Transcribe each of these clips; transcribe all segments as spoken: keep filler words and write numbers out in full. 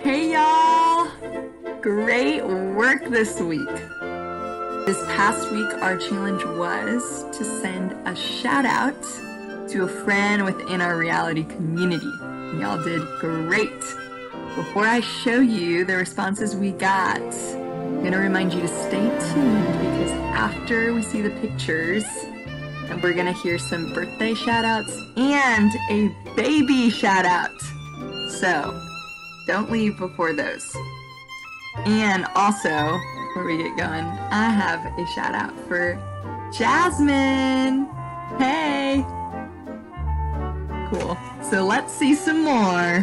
Hey y'all! Great work this week. This past week our challenge was to send a shout out to a friend within our reality community. Y'all did great. Before I show you the responses we got, I'm gonna remind you to stay tuned because after we see the pictures, and we're gonna hear some birthday shout outs and a baby shout out. So don't leave before those. And also, before we get going, I have a shout out for Jasmine. Hey. Cool. So let's see some more.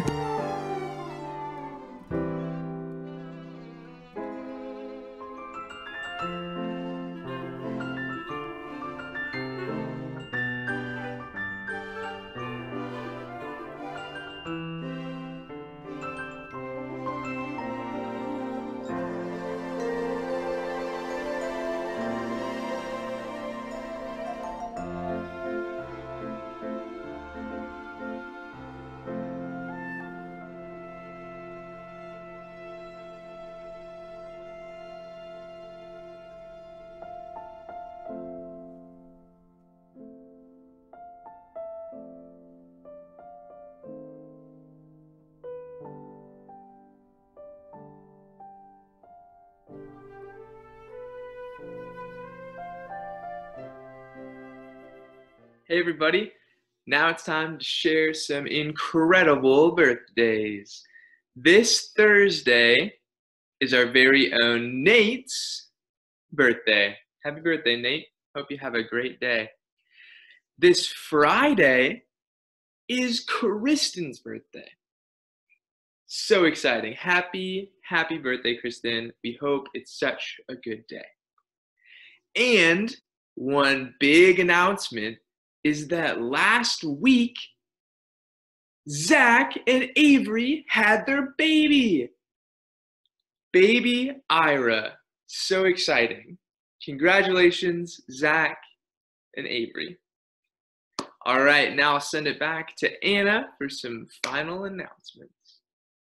Hey everybody, now it's time to share some incredible birthdays. This Thursday is our very own Nate's birthday. Happy birthday, Nate. Hope you have a great day. This Friday is Kristen's birthday. So exciting. Happy, happy birthday, Kristen. We hope it's such a good day. And one big announcement is that last week, Zach and Avery had their baby. Baby Ira. So exciting. Congratulations, Zach and Avery. All right, now I'll send it back to Anna for some final announcements.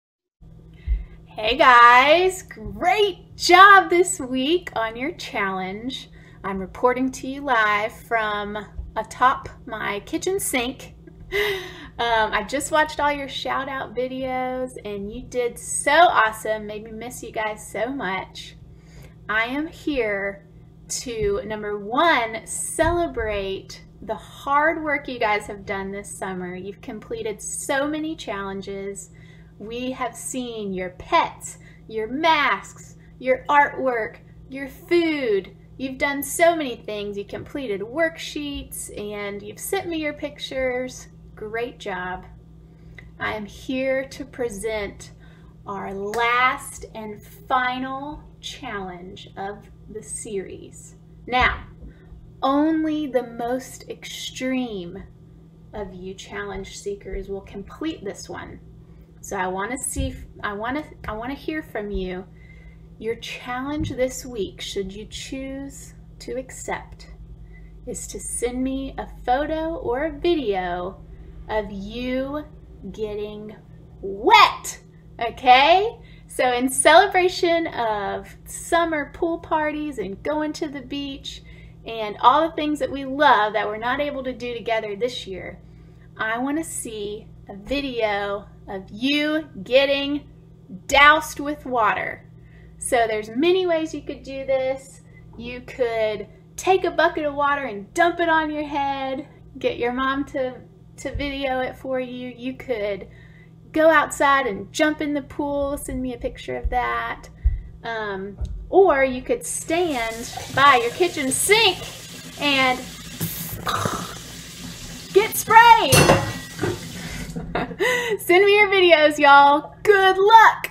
Hey guys, great job this week on your challenge. I'm reporting to you live from atop my kitchen sink. Um, I just watched all your shout out videos and you did so awesome, made me miss you guys so much. I am here to, number one, celebrate the hard work you guys have done this summer. You've completed so many challenges. We have seen your pets, your masks, your artwork, your food. You've done so many things. You completed worksheets and you've sent me your pictures. Great job. I am here to present our last and final challenge of the series. Now, only the most extreme of you challenge seekers will complete this one. So I want to see, I want to, I want to hear from you. Your challenge this week, should you choose to accept, is to send me a photo or a video of you getting wet, okay? So in celebration of summer pool parties and going to the beach and all the things that we love that we're not able to do together this year, I want to see a video of you getting doused with water. So there's many ways you could do this. You could take a bucket of water and dump it on your head, get your mom to, to video it for you. You could go outside and jump in the pool, send me a picture of that. Um, or you could stand by your kitchen sink and get sprayed. Send me your videos, y'all. Good luck.